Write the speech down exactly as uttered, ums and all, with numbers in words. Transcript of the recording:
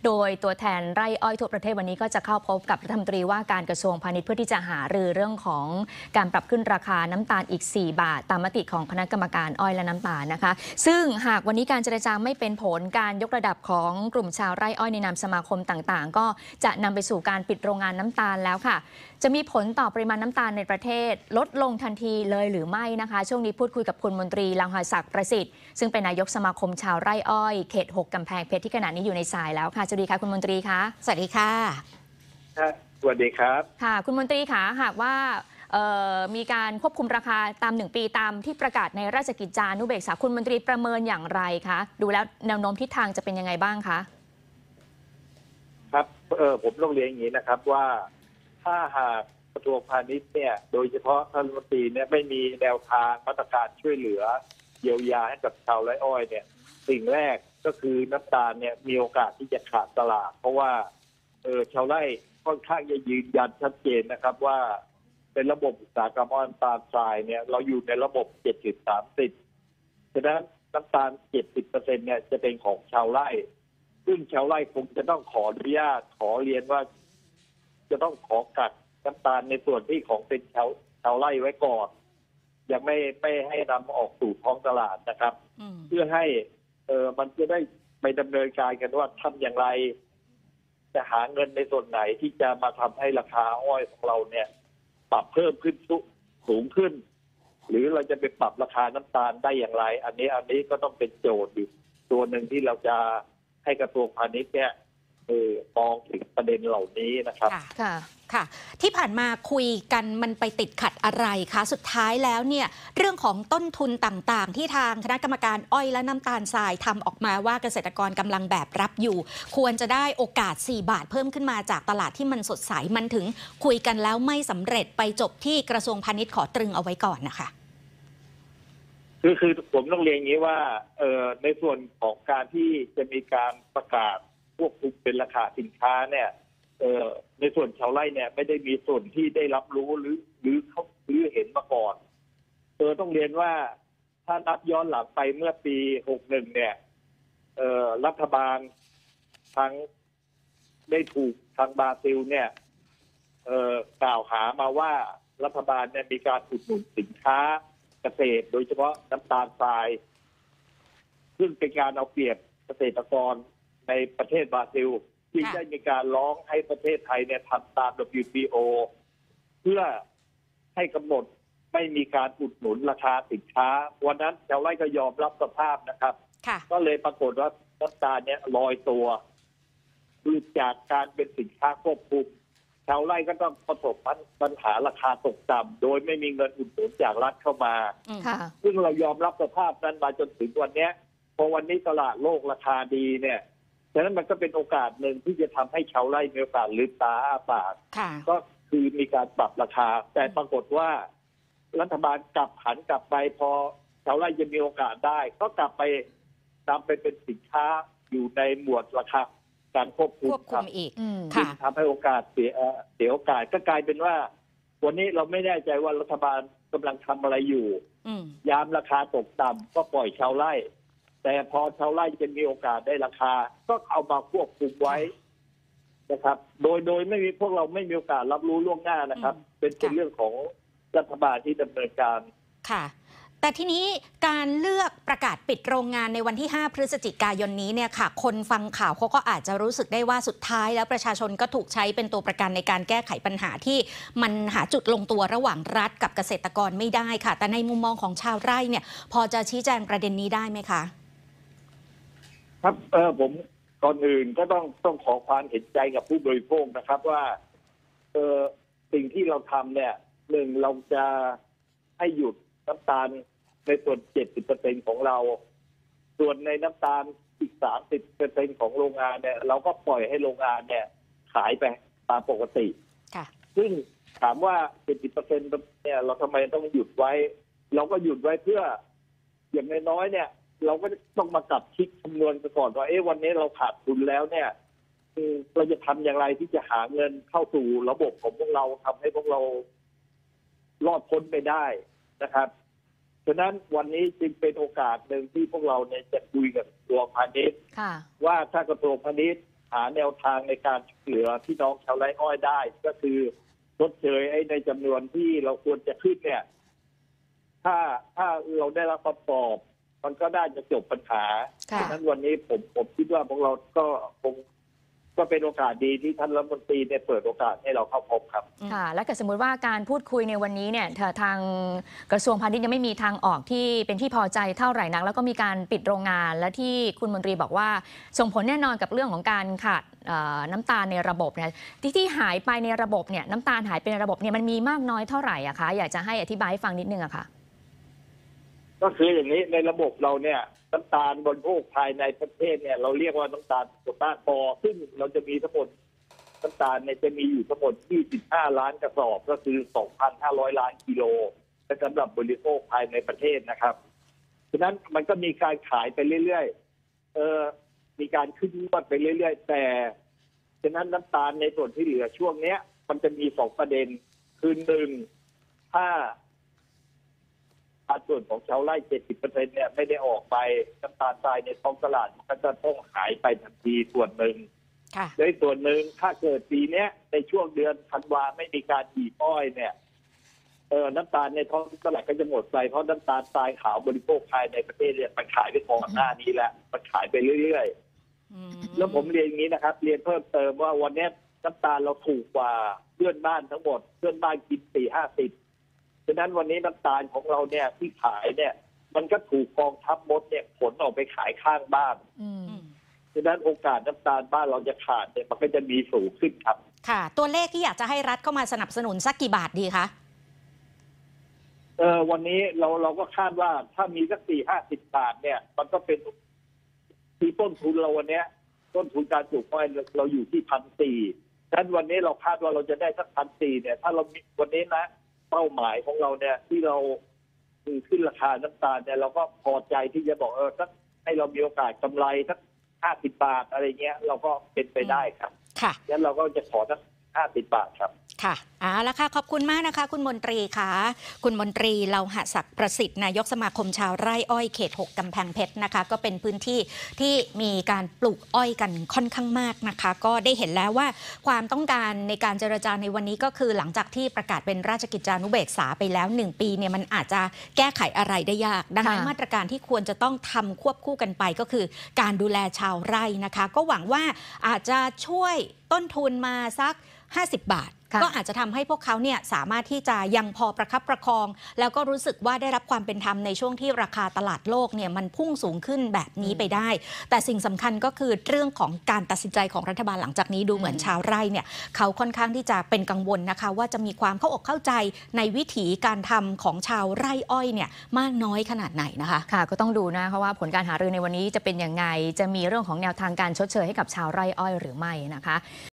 โดยตัวแทนไร่อ้อยทั่วประเทศวันนี้ก็จะเข้าพบกับรัฐมนตรีว่าการกระทรวงพาณิชย์เพื่อที่จะหารือเรื่องของการปรับขึ้นราคาน้ำตาลอีกสี่บาทตามมติของคณะกรรมการอ้อยและน้ำตาลนะคะซึ่งหากวันนี้การเจรจาไม่เป็นผลการยกระดับของกลุ่มชาวไร่อ้อยในนามสมาคมต่างๆก็จะนำไปสู่การปิดโรงงานน้ำตาลแล้วค่ะจะมีผลต่อปริมาณน้ำตาลในประเทศลดลงทันทีเลยหรือไม่นะคะช่วงนี้พูดคุยกับคุณมนตรีลังหศักดิ์ประสิทธิ์ซึ่งเป็นนายกสมาคมชาวไร่อ้อยเขตหกกำแพงเพชรที่ขณะนี้อยู่ในสายแล้วค่ะสวัสดีค่ะคุณมนตรีคะสวัสดีค่ะสวัสดีครับค่ะคุณมนตรีคะหากว่ามีการควบคุมราคาตามหนึ่งปีตามที่ประกาศในราชกิจจานุเบกษาคุณมนตรีประเมินอย่างไรคะดูแล้วแนวโน้มทิศทางจะเป็นยังไงบ้างคะครับเออผมต้องเรียนอย่างนี้นะครับว่าถ้าหากกระทรวงพาณิชย์เนี่ยโดยเฉพาะท่านรัฐมนตรีเนี่ยไม่มีแนวทางมาตรการช่วยเหลือเยียวยาให้กับชาวไร่อ้อยเนี่ยสิ่งแรกก็คือน้ำตาลเนี่ยมีโอกาสที่จะขาดตลาดเพราะว่าเออชาวไร่ค่อนข้างจะยืนยันชัดเจนนะครับว่าเป็นระบบอุตสาหกรรมน้ำตาลทรายเนี่ยเราอยู่ในระบบ เจ็ดสิบ สามสิบ ฉะนั้นน้ำตาล เจ็ดสิบเปอร์เซ็นต์ เนี่ยจะเป็นของชาวไร่ซึ่งชาวไร่คงจะต้องขออนุญาตขอเรียนว่าจะต้องขอกัดน้ำตาลในส่วนที่ของเป็นชาวชาวไร่ไว้ก่อนยังไม่ไม่ให้นำออกสู่ท้องตลาดนะครับเพื่อให้เออมันจะได้ไปดำเนินการกันว่าทำอย่างไรจะหาเงินในส่วนไหนที่จะมาทำให้ราคาอ้อยของเราเนี่ยปรับเพิ่มขึ้นสูงขึ้นหรือเราจะไปปรับราคาน้ำตาลได้อย่างไรอันนี้อันนี้ก็ต้องเป็นโจทย์อยู่ตัวหนึ่งที่เราจะให้กระทรวงพาณิชย์เนี่ยเออมองถึงประเด็นเหล่านี้นะครับค่ะค่ะที่ผ่านมาคุยกันมันไปติดขัดอะไรคะสุดท้ายแล้วเนี่ยเรื่องของต้นทุนต่างๆที่ทางคณะกรรมการอ้อยและน้ำตาลทรายทำออกมาว่าเกษตรกรกำลังแบกรับอยู่ควรจะได้โอกาสสี่บาทเพิ่มขึ้นมาจากตลาดที่มันสดใสมันถึงคุยกันแล้วไม่สำเร็จไปจบที่กระทรวงพาณิชย์ขอตรึงเอาไว้ก่อนนะคะคือคือผมต้องเรียนอย่างนี้ว่าเอ่อในส่วนของการที่จะมีการประกาศควบคุมเป็นราคาสินค้าเนี่ยเอ่อในส่วนชาวไร่เนี่ยไม่ได้มีส่วนที่ได้รับรู้หรือหรือเขาหรือเห็นมาก่อนเออต้องเรียนว่าถ้านับย้อนหลังไปเมื่อปีหกสิบเอ็ดเนี่ยเอ่อรัฐบาลทั้งได้ถูกทางบราซิลเนี่ยเอ่อกล่าวหามาว่ารัฐบาลเนี่ยมีการอุดหนุนสินค้าเกษตรโดยเฉพาะน้ำตาลทรายซึ่งเป็นการเอาเปรียบเกษตรกรในประเทศบราซิลที่ได้มีการร้องให้ประเทศไทยเนี่ยทำตาม ดับเบิลยู ที โอ เพื่อให้กำหนดไม่มีการอุดหนุนราคาสินค้าวันนั้นชาวไร่ก็ยอมรับสภาพนะครับก็เลยปรากฏว่าน้ำตาลเนี่ยลอยตัวคือจากการเป็นสินค้าควบคุมชาวไร่ก็ต้องประสบปัญหาราคาตกต่ำโดยไม่มีเงินอุดหนุนจากรัฐเข้ามาซึ่งเรายอมรับสภาพนั้นมาจนถึงวันนี้พอวันนี้ตลาดโลกราคาดีเนี่ยฉะนั้นมันก็เป็นโอกาสหนึ่งที่จะทำให้ชาวไร่มีโอกาสลืมตาอ้าปากก็คือมีการปรับราคาแต่ปรากฏว่ารัฐบาลกลับหันกลับไปพอชาวไร่จะมีโอกาสได้ก็กลับไปนำไปเป็นสินค้าอยู่ในหมวดราคาการควบคุมควบคุมอีกค่ะทำให้โอกาสเสียเสียโอกาสก็กลายเป็นว่าวันนี้เราไม่แน่ใจว่ารัฐบาลกำลังทำอะไรอยู่ยามราคาตกต่ำก็ปล่อยชาวไร่แต่พอชาวไร่จะมีโอกาสได้ราคาก็เอามาควบคุมไว้นะครับโดยโดยไม่มีพวกเราไม่มีโอกาสรับรู้ล่วงหน้านะครับเป็นเป็นเรื่องของรัฐบาลที่ดำเนินการค่ะแต่ทีนี้การเลือกประกาศปิดโรงงานในวันที่ห้าพฤศจิกายนนี้เนี่ยค่ะคนฟังข่าวเขาก็อาจจะรู้สึกได้ว่าสุดท้ายแล้วประชาชนก็ถูกใช้เป็นตัวประกันในการแก้ไขปัญหาที่มันหาจุดลงตัวระหว่างรัฐกับเกษตรกรไม่ได้ค่ะแต่ในมุมมองของชาวไร่เนี่ยพอจะชี้แจงประเด็นนี้ได้ไหมคะครับเออผมก่อนอื่นก็ต้องต้องขอความเห็นใจกับผู้บริโภคนะครับว่าเออสิ่งที่เราทำเนี่ยหนึ่งเราจะให้หยุดน้ำตาลในส่วน เจ็ดสิบเปอร์เซ็นต์ ของเราส่วนในน้ำตาลอีก สามสิบเปอร์เซ็นต์ ของโรงงานเนี่ยเราก็ปล่อยให้โรงงานเนี่ยขายไปตามปกติซึ่งถามว่า เจ็ดสิบเปอร์เซ็นต์ เนี่ยเราทำไมต้องหยุดไว้เราก็หยุดไว้เพื่ออย่างน้อยๆเนี่ยเราก็ต้องมากลับคิดคำนวณกันก่อนว่าเอ๊ะวันนี้เราขาดทุนแล้วเนี่ยเราจะทำอย่างไรที่จะหาเงินเข้าสู่ระบบของพวกเราทำให้พวกเรารอดพ้นไปได้นะครับฉะนั้นวันนี้จึงเป็นโอกาสหนึ่งที่พวกเราเนี่ยจะคุยกับกระทรวงพาณิชย์ว่าถ้ากระทรวงพาณิชย์หาแนวทางในการช่วยเหลือพี่น้องชาวไร่อ้อยได้ ก็คือลดเชยไอ้ในจำนวนที่เราควรจะขึ้นเนี่ย ถ้าถ้าเราได้รับคำตอบมันก็ได้จะจบปัญหาค่ะฉะนั้นวันนี้ผมผมคิดว่าพวกเราก็คงก็เป็นโอกาสดีที่ท่านรัฐมนตรีเนี่ยเปิดโอกาสให้เราเข้าพบครับค่ะ และเกิดสมมติว่าการพูดคุยในวันนี้เนี่ยทางกระทรวงพาณิชย์ยังไม่มีทางออกที่เป็นที่พอใจเท่าไหร่นักแล้วก็มีการปิดโรงงาน และที่คุณมนตรีบอกว่าส่งผลแน่นอนกับเรื่องของการขาดน้ำตาลในระบบเนี่ยที่ที่หายไปในระบบเนี่ยน้ำตาลหายไปในระบบเนี่ยมันมีมากน้อยเท่าไหร่อะคะอยากจะให้อธิบายให้ฟังนิดนึงอะค่ะก็คืออย่างนี้ในระบบเราเนี่ยน้ำตาลบริโภคภายในประเทศเนี่ยเราเรียกว่าน้ำตาลโควต้าพอซึ่งเราจะมีทั้งหมดน้ำตาลเนี่ยจะมีอยู่ทั้งหมดยี่สิบห้าล้านกระสอบก็คือ สองพันห้าร้อย ล้านกิโลสำหรับบริโภคภายในประเทศนะครับฉะนั้นมันก็มีการขายไปเรื่อยๆเออมีการขึ้นงวดไปเรื่อยๆแต่ฉะนั้นน้ำตาลในส่วนที่เหลือช่วงเนี้ยมันจะมีสองประเด็นคือหนึ่งถ้าอัตราส่วนของชาวไร่ เจ็ดสิบเปอร์เซ็นต์ เนี่ยไม่ได้ออกไปน้ำตาลทรายในท้องตลาดมันก็จะต้องหายไปทันทีส่วนหนึ่งค่ะโดยส่วนหนึ่งถ้าเกิดปีนี้ในช่วงเดือนธันวาไม่มีการหีบอ้อยเนี่ยเออน้ำตาลในท้องตลาดก็จะหมดไปเพราะน้ำตาลทรายขาวบริโภคภายในประเทศเนี่ยมันขายไปก่อนหน้านี้แล้วมันขายไปเรื่อยๆแล้วผมเรียนอย่างนี้นะครับ เรียนเพิ่มเติมว่าวันนี้น้ำตาลเราถูกกว่าเพื่อนบ้านทั้งหมดเพื่อนบ้านกินสี่ห้าสิบฉะนั้นวันนี้น้ำตาลของเราเนี่ยที่ขายเนี่ย มันก็ถูกกองทัพมดเนี่ยขนออกไปขายข้างบ้านอืมฉะนั้นโอกาสน้ำตาลบ้านเราจะขาดเนี่ยมันก็จะมีสูงขึ้นครับค่ะ ตัวเลขที่อยากจะให้รัฐเข้ามาสนับสนุนสักกี่บาทดีคะเออวันนี้เราเราก็คาดว่าถ้ามีสักสี่ห้าสิบบาทเนี่ย มันก็เป็นที่ต้นทุนเราวันเนี้ย ต้นทุนการปลูกอ้อยเราอยู่ที่พันสี่ฉะนั้นวันนี้เราคาดว่าเราจะได้สักพันสี่เนี่ย ถ้าเรามีวันนี้นะเป้าหมายของเราเนี่ย ที่เราคือขึ้นราคาน้ำตาลเนี่ยเราก็พอใจที่จะบอกเออสักให้เรามีโอกาสกำไรสักห้าสิบบาทอะไรเงี้ย เราก็เป็นไปได้ครับค่ะงั้นเราก็จะขอสักห้าสิบบาทครับค่ะเอาละค่ะ ขอบคุณมากนะคะ คุณมนตรีค่ะ คุณมนตรีเลาหะศักดิ์ประสิทธิ์นายกสมาคมชาวไร่อ้อยเขตหกกำแพงเพชรนะคะ ก็เป็นพื้นที่ที่มีการปลูกอ้อยกันค่อนข้างมากนะคะ ก็ได้เห็นแล้วว่าความต้องการในการเจรจาในวันนี้ก็คือหลังจากที่ประกาศเป็นราชกิจจานุเบกษาไปแล้วหนึ่งปีเนี่ยมันอาจจะแก้ไขอะไรได้ยาก ดังนั้นค่ะมาตรการที่ควรจะต้องทำควบคู่กันไปก็คือการดูแลชาวไร่นะคะ ก็หวังว่าอาจจะช่วยต้นทุนมาสักห้าสิบบาทค่ะก็อาจจะทำให้พวกเขาเนี่ยสามารถที่จะยังพอประคับประคอง แล้วก็รู้สึกว่าได้รับความเป็นธรรมในช่วงที่ราคาตลาดโลกเนี่ยมันพุ่งสูงขึ้นแบบนี้ไปได้ แต่สิ่งสำคัญก็คือเรื่องของการตัดสินใจของรัฐบาลหลังจากนี้ดูเหมือนชาวไร่เนี่ยเขาค่อนข้างที่จะเป็นกังวลนะคะ ว่าจะมีความเข้าอกเข้าใจในวิถีการทำของชาวไร่อ้อยเนี่ยมากน้อยขนาดไหนนะคะค่ะก็ต้องดูนะคะว่าผลการหารือในวันนี้จะเป็นยังไงจะมีเรื่องของแนวทางการชดเชยให้กับชาวไร่อ้อยหรือไม่นะคะ